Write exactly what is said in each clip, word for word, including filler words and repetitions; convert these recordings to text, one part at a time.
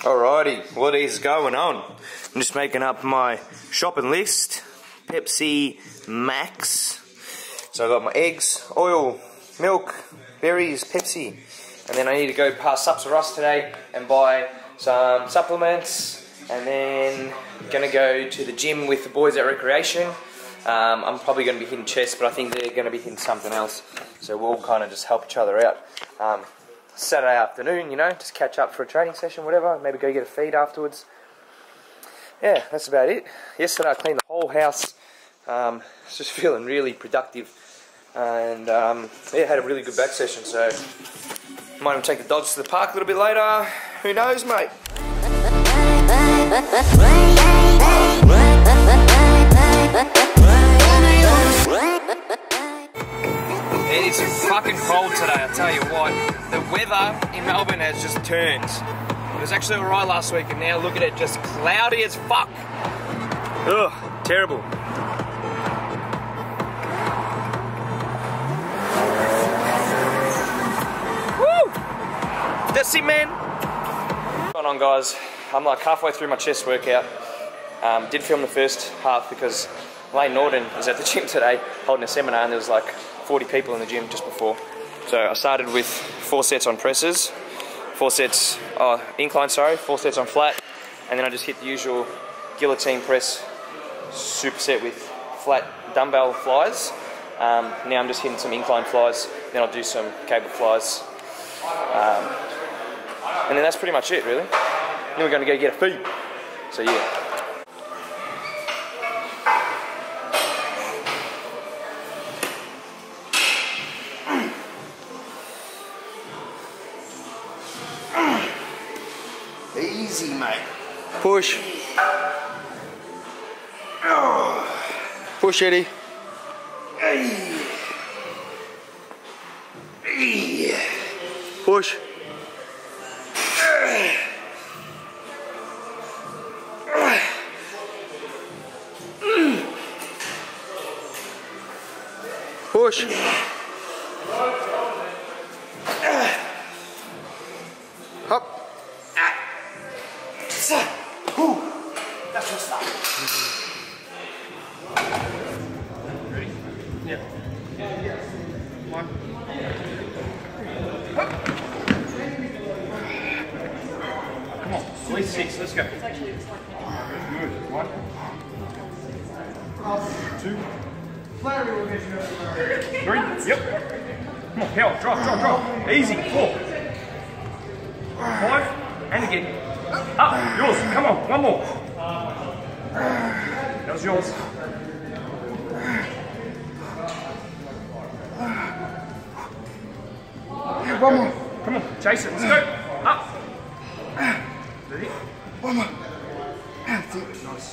Alrighty, what is going on? I'm just making up my shopping list. Pepsi Max. So I got my eggs, oil, milk, berries, Pepsi. And then I need to go past Sups R Us today and buy some supplements. And then gonna go to the gym with the boys at recreation. Um, I'm probably gonna be hitting chest, but I think they're gonna be hitting something else. So we'll kind of just help each other out. Um, Saturday afternoon, you know, just catch up for a training session, whatever. Maybe go get a feed afterwards. Yeah, that's about it. Yesterday I cleaned the whole house. Um, just feeling really productive. And um, yeah, had a really good back session. So might even take the dogs to the park a little bit later. Who knows, mate? It is fucking cold today, I tell you what. The weather in Melbourne has just turned. It was actually alright last week, and now look at it, just cloudy as fuck. Ugh, terrible. Woo! That's it, man. What's going on, guys? I'm like halfway through my chest workout. Um, did film the first half because Lane Norton was at the gym today holding a seminar, and there was like forty people in the gym just before. So I started with four sets on presses, four sets, oh, incline, sorry, four sets on flat, and then I just hit the usual guillotine press superset with flat dumbbell flies. Um, now I'm just hitting some incline flies, then I'll do some cable flies. Um, and then that's pretty much it, really. Then we're going to go get a feed. So yeah. Easy, mate. Push. Push, Eddie. Push. Push. Hop. Ooh, that's your stop. Ready? Yeah. One. Hup. Come on, at least six. Let's go. Good. One. Two. Three. Yep. Come on, power. Drop, drop, drop. Easy. Four. Five. And again. Up, yours, come on, one more. That was yours. One more. Come on, chase it, let's go. Up. Ready? One more. That's it. Nice.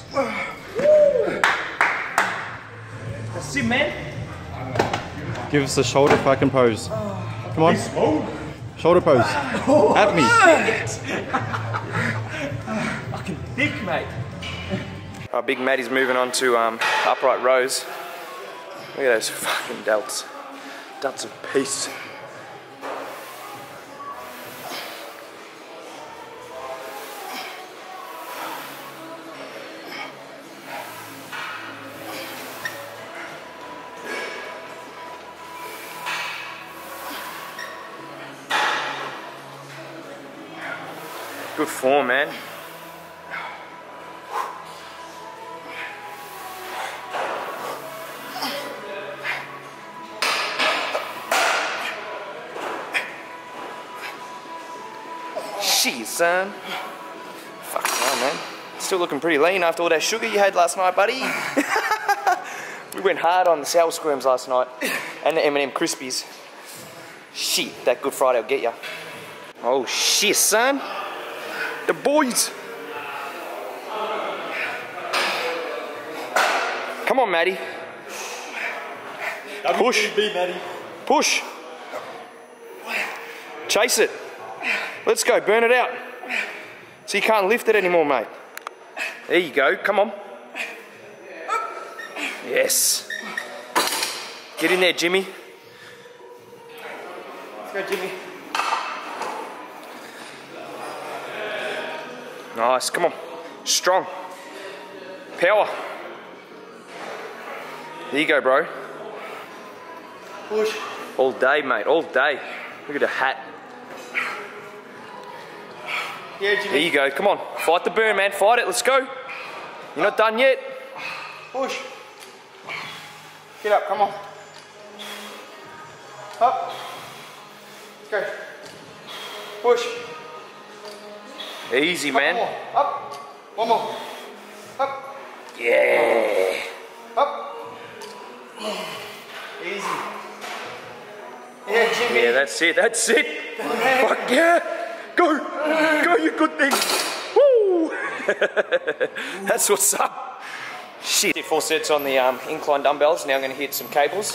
That's it, man. Give us a shoulder fucking pose. Come on. Shoulder pose. At me. Fucking thick, mate. Our big Matty's moving on to um, upright rows. Look at those fucking delts. Delts of peace. Good form, man. Jeez, son. Fucking hell, man. Still looking pretty lean after all that sugar you had last night, buddy. We went hard on the sour squirms last night and the M and M Crispies. Shit, that Good Friday will get ya. Oh shit, son. The boys. Come on, Matty. Push. Push. Chase it. Let's go, burn it out. So you can't lift it anymore, mate. There you go, come on. Yes. Get in there, Jimmy. Let's go, Jimmy. Nice, come on. Strong. Power. There you go, bro. Push. All day, mate, all day. Look at the hat. Yeah, Jimmy. There you go, come on. Fight the burn, man, fight it, let's go. You're not done yet. Push. Get up, come on. Up. Let's go. Push. Easy, Up, man. One more. Up. One more. Up. Yeah. Up. Easy. Yeah, Jimmy. Yeah, that's it, that's it. Fuck yeah. Go. Go, you good thing. Woo. That's what's up. Shit. Four sets on the um, incline dumbbells. Now I'm going to hit some cables.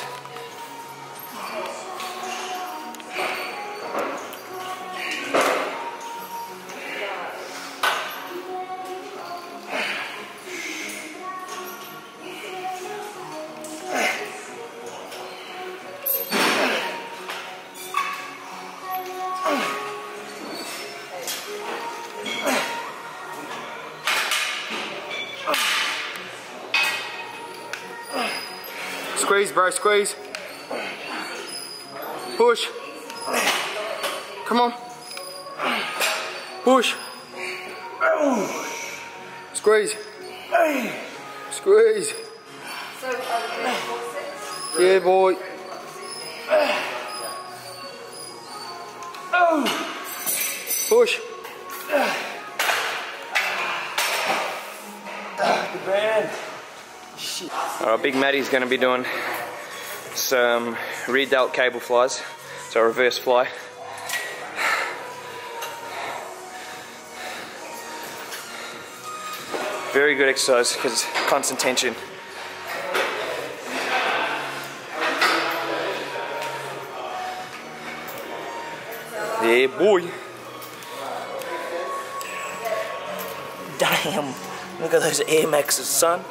Squeeze, bro, squeeze. Push. Come on. Push. Squeeze. Squeeze. So, are we doing four sets? Yeah, boy. Push. The band. Alright, Big Matty's going to be doing some rear delt cable flies, so a reverse fly. Very good exercise because constant tension. Yeah, boy. Damn, look at those Air Maxes, son.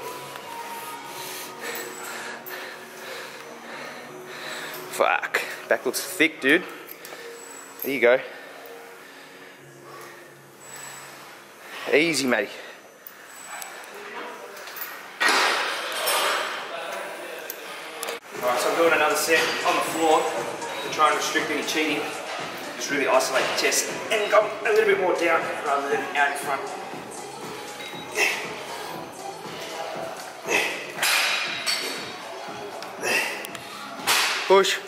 Fuck, back looks thick, dude. There you go. Easy, matey. Alright, so I'm doing another set on the floor to try and restrict any cheating. Just really isolate the chest and go a little bit more down rather than out in front. Push.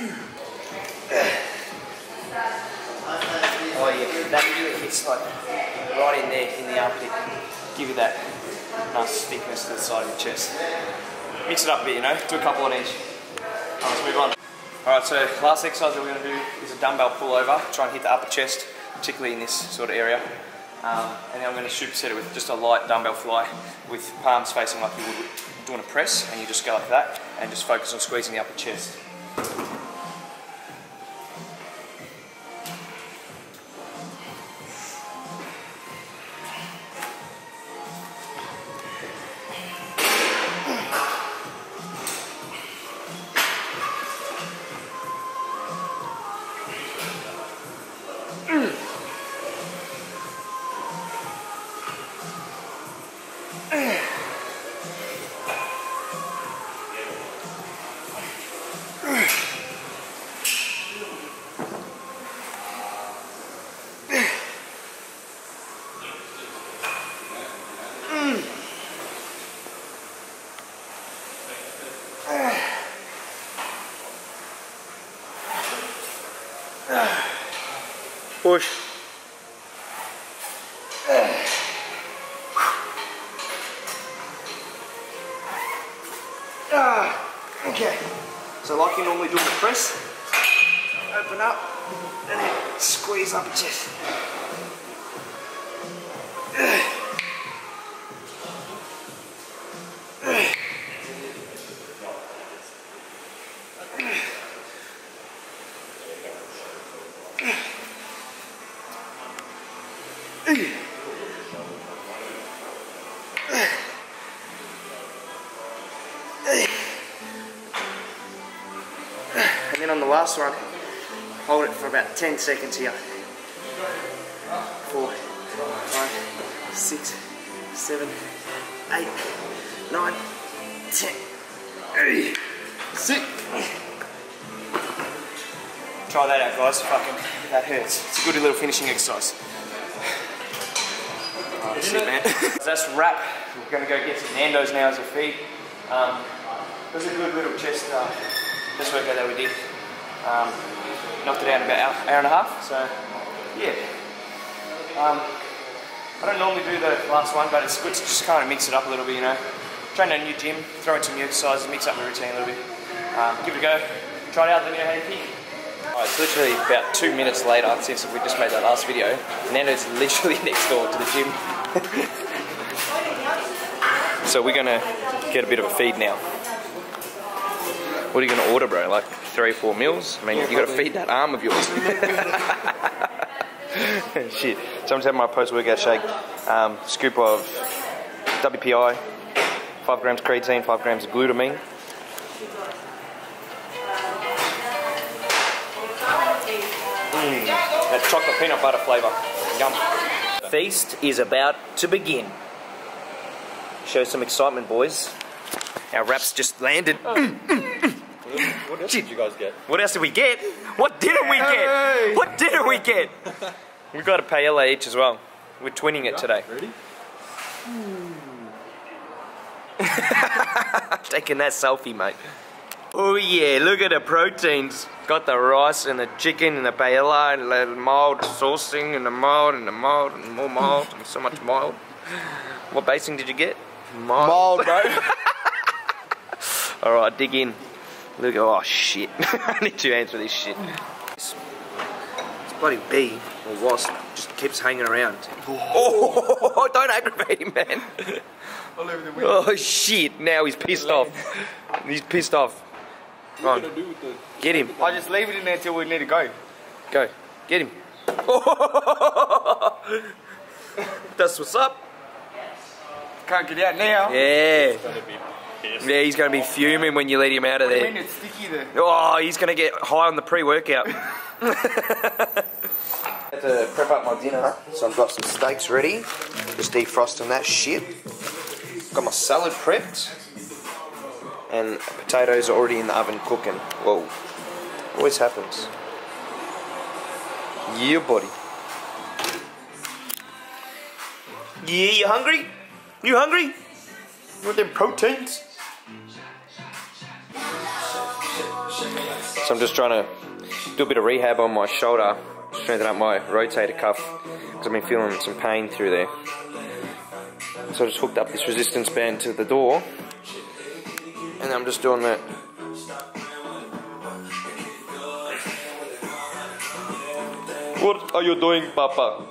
Oh yeah, that really hits like right in there in the armpit. Give you that nice thickness to the side of your chest. Mix it up a bit, you know, do a couple on each. Alright, let's move on. Alright, so last exercise that we're going to do is a dumbbell pull over. Try and hit the upper chest, particularly in this sort of area. Um, and then I'm going to superset it with just a light dumbbell fly with palms facing like you would doing a press, and you just go like that and just focus on squeezing the upper chest. Push. Ah, okay. So like you normally do in the press, open up and then squeeze up your chest. And then on the last one, hold it for about ten seconds here. Four, five, six, seven, eight, nine, ten. Hey. Sit. Try that out, guys. Fucking, that hurts. It's a good little finishing exercise. Oh, shit, man. So that's a wrap. We're gonna go get some Nando's now as a feed. Um, it was a good little chest, uh, chest workout that we did. Um, knocked it out in about an hour, hour and a half. So, yeah. Um, I don't normally do the last one, but it's good to just kind of mix it up a little bit, you know. Train at a new gym, throw in some new exercises, mix up my routine a little bit. Um, give it a go. Try it out, let me know how you think. Alright, it's literally about two minutes later since we just made that last video. Nando's literally next door to the gym. So we're gonna get a bit of a feed now. What are you gonna order, bro? Like three or four meals? I mean, yeah, you gotta feed that arm of yours. Shit. So I'm just having my post-workout shake. Um, scoop of W P I, five grams creatine, five grams of glutamine. Mm, that chocolate peanut butter flavour. Yum. The feast is about to begin. Show some excitement, boys. Our wraps just landed. Oh. What else did you guys get? What else did we get? What didn't we get? Hey! What didn't we get? We got a paella each as well. We're twinning it today. Ready? Taking that selfie, mate. Oh yeah, look at the proteins. Got the rice and the chicken and the paella and the mild saucing and the mild and the mild and more mild and so much mild. What basing did you get? Mild, bro. Alright, dig in. Look, oh shit. I need two hands for this shit. This, this bloody bee or wasp just keeps hanging around. Oh, don't aggravate him, man. All over the window. Oh shit, now he's pissed off. He's pissed off. Come on. Get him. I'll just leave it in there till we need to go. Go. Get him. That's what's up. Can't get out now. Yeah. Yeah, he's going to be fuming when you let him out of I mean, there. it's sticky there. Oh, he's going to get high on the pre-workout. Had to prep up my dinner, so I've got some steaks ready. Just defrosting that shit. Got my salad prepped. And potatoes are already in the oven cooking. Whoa. Always happens. Yeah, buddy. Yeah, you hungry? You hungry? You want them proteins? So I'm just trying to do a bit of rehab on my shoulder. Strengthen up my rotator cuff. Because I've been feeling some pain through there. So I just hooked up this resistance band to the door. And I'm just doing that. What are you doing, Papa?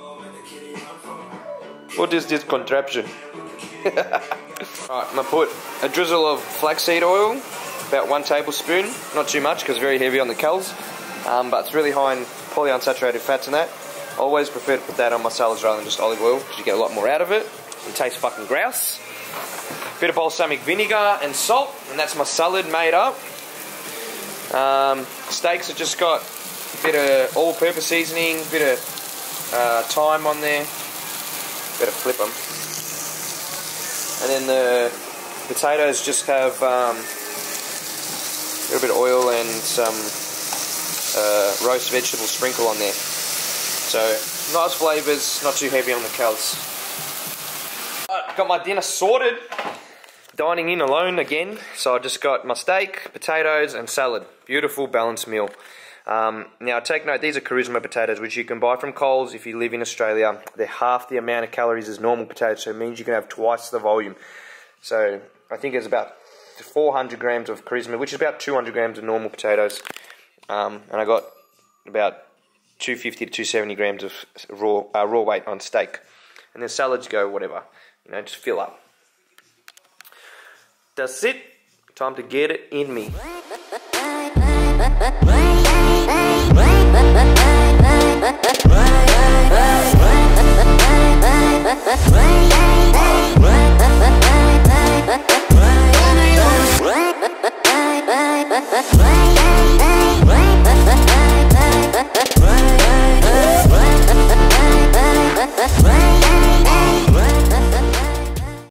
What is this contraption? Alright, I'm going to put a drizzle of flaxseed oil, about one tablespoon, not too much because it's very heavy on the calories, um, but it's really high in polyunsaturated fats and that. I always prefer to put that on my salads rather than just olive oil because you get a lot more out of it. It tastes fucking grouse. Bit of balsamic vinegar and salt, and that's my salad made up. Um, steaks have just got a bit of all-purpose seasoning, a bit of uh, thyme on there. Better flip them. And then the potatoes just have um, a little bit of oil and some uh, roast vegetable sprinkle on there. So nice flavours, not too heavy on the calories. Right, got my dinner sorted. Dining in alone again, so I just got my steak, potatoes and salad. Beautiful balanced meal. Um, now take note, these are Charisma potatoes which you can buy from Coles if you live in Australia. They're half the amount of calories as normal potatoes, so it means you can have twice the volume. So I think it's about four hundred grams of Charisma, which is about two hundred grams of normal potatoes. Um, and I got about two fifty to two seventy grams of raw, uh, raw weight on steak. And then salads go whatever, you know, just fill up. That's it. Time to get it in me. Right, right, right, right, right, right, right, right, right, right.